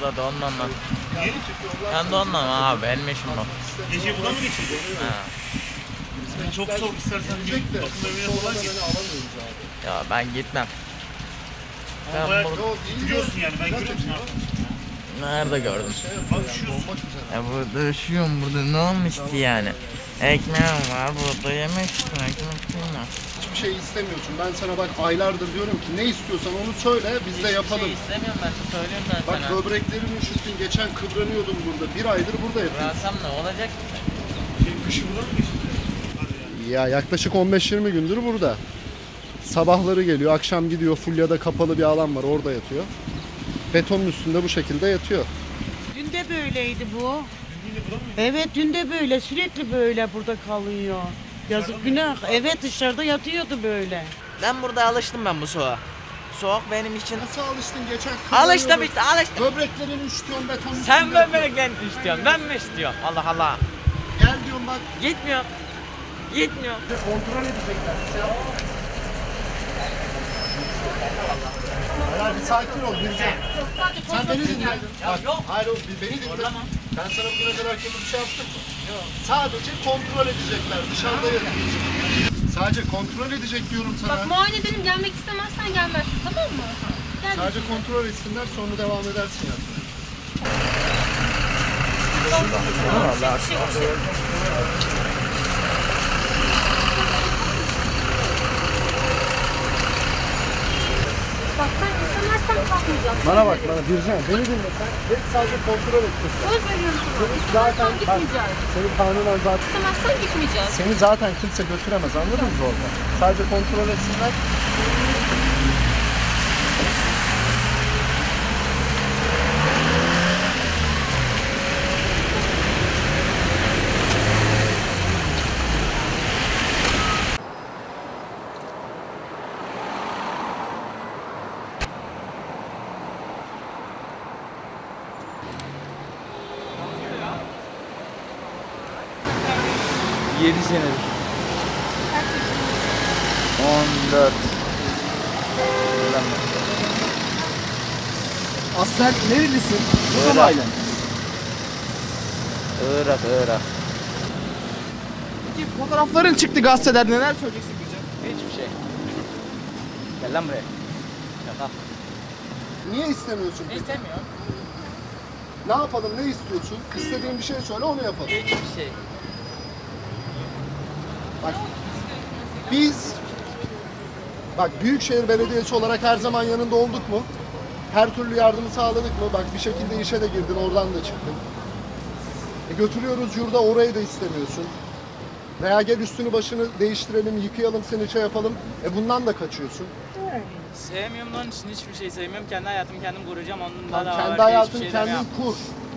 burada da onunla. Niye? Ben de onunla abi, benim işim o. Gece burada mı geçirdin? Ha. Sen çok soğuk istersen bir bakım evine falan git. Ya ben gitmem. Ama bayağı gidiyorsun yani, ben görüyorum seni artık. Nerede gördüm? Bak üşüyorsun. Ya burada üşüyorum, burada ne olmuş ki yani? Ekmeğim var burada, yemek istiyorum. Hiçbir şey istemiyorsun. Ben sana bak aylardır diyorum ki ne istiyorsan onu söyle, biz de yapalım. Hiçbir şey istemiyorum ben, söylüyorum ben Bak sana. böbreklerin üşüttün, geçen kıvranıyordun burada. Bir aydır burada yapıyorsun. Bıraksam ne olacak? Kışı burada mı geçirdin? Ya yaklaşık 15-20 gündür burada. Sabahları geliyor, akşam gidiyor. Fulya'da kapalı bir alan var, orada yatıyor. Betonun üstünde bu şekilde yatıyor. Dün de böyleydi bu. Evet, dün de böyle, sürekli böyle burada kalıyor. Yazık, günah. Evet, dışarıda yatıyordu böyle. Ben burada alıştım bu soğuğa. Soğuk benim için. Nasıl alıştın geçen Alıştım işte, alıştım. Böbreklerin üşütüyorsun, betonun üstünde. Sen böbrekten istiyorsun, ben mi istiyorum? Allah Allah. Gel diyorum bak. Gitmiyor. Gitmiyor. Kontrol edecekler. Hayır, bir sakin ol Bircan. Sen beni dinle. Bak, hayır oğlum, beni dinle. Ben sana bugüne kadar kötü bir şey yaptım mı? Yok. Sadece kontrol edecekler. Dışarıda yatıyorsun. Sadece kontrol edecek diyorum sana. Bak muayene edelim, gelmek istemezsen gelmezsin, tamam mı? Gel. Sadece kontrol etsinler, sonra devam edersin ya. Bak sen istemezsen kalkmayacağım. Bana bak, bana Bircan, beni dinle. Sen sadece kontrol et. Söz veriyorum sana. Zaten İstemezsen gitmeyeceğiz. seni kanunen zaten İstemezsen gitmeyeceğiz. seni zaten kimse götüremez, anladın mı orada? Sadece kontrol etsinler. Yedi senedir. 14. Aslen nerelisin? Irak. Bu ailen. Irak. Peki fotoğrafların çıktı gazetelerde, neler söyleyeceksin Bircan? Hiçbir şey. Gel lan buraya. Şaka. Niye istemiyorsun peki? İstemiyorum. Ne yapalım, ne istiyorsun? İstediğin bir şey söyle, onu yapalım. Hiçbir şey. Bak, biz Büyükşehir Belediyesi olarak her zaman yanında olduk mu? Her türlü yardımı sağladık mı? Bak bir şekilde işe de girdin, oradan da çıktın. Götürüyoruz yurda, orayı da istemiyorsun. Veya gel üstünü başını değiştirelim, yıkayalım seni, şey yapalım. Bundan da kaçıyorsun. Sevmiyorum onun için, hiçbir şey sevmiyorum. Kendi hayatımı kendim kuracağım. Onunla Tamam, da kendi hiçbir hayatını şey kendin demem. kur.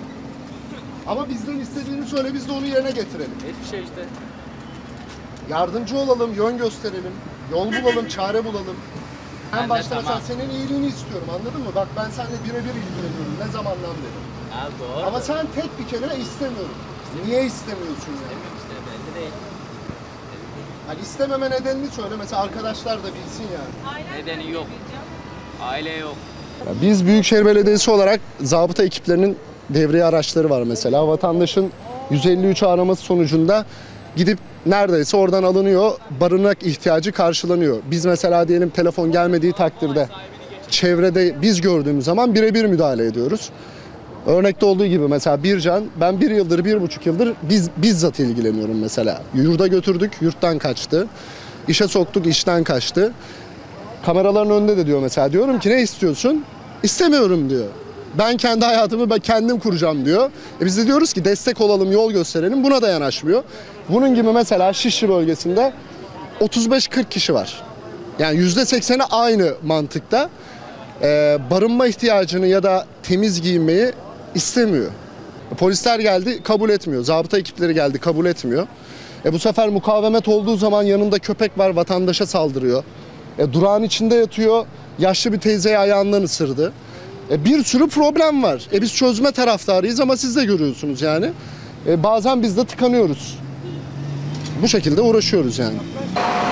Ama bizden istediğini söyle, biz de onu yerine getirelim. Hiçbir şey işte. Yardımcı olalım, yön gösterelim, yol bulalım, çare bulalım. Ben En de başta tamam. mesela senin iyiliğini istiyorum, anladın mı? Bak ben seninle birebir ilgileniyorum ne zamandan beri. Ya doğru. Ama sen tek bir kere istemiyorum. Niye istemiyorsun yani? Bilmiyorum işte, belli değil. Hani istememe nedenini söyle, mesela arkadaşlar da bilsin yani. Nedeni yok. Aile yok. Biz Büyükşehir Belediyesi olarak zabıta ekiplerinin devreye araçları var mesela. Vatandaşın 153 araması sonucunda gidip neredeyse oradan alınıyor, barınak ihtiyacı karşılanıyor. Biz mesela diyelim telefon gelmediği takdirde çevrede biz gördüğümüz zaman birebir müdahale ediyoruz. Örnekte olduğu gibi mesela Bircan, ben 1 yıldır, 1,5 yıldır bizzat ilgileniyorum mesela. Yurda götürdük, yurttan kaçtı. İşe soktuk, işten kaçtı. Kameraların önünde de diyor mesela, diyorum ki ne istiyorsun? İstemiyorum diyor. Ben kendi hayatımı kendim kuracağım diyor. Biz de diyoruz ki destek olalım, yol gösterelim. Buna da yanaşmıyor. Bunun gibi mesela Şişli bölgesinde 35-40 kişi var. Yani %80'i aynı mantıkta. Barınma ihtiyacını ya da temiz giyinmeyi istemiyor. Polisler geldi, kabul etmiyor. Zabıta ekipleri geldi, kabul etmiyor. Bu sefer mukavemet olduğu zaman yanında köpek var, vatandaşa saldırıyor. Durağın içinde yatıyor, yaşlı bir teyzeyi ayağından ısırdı. Bir sürü problem var. Biz çözme taraftarıyız ama siz de görüyorsunuz yani. Bazen biz de tıkanıyoruz. Bu şekilde uğraşıyoruz yani.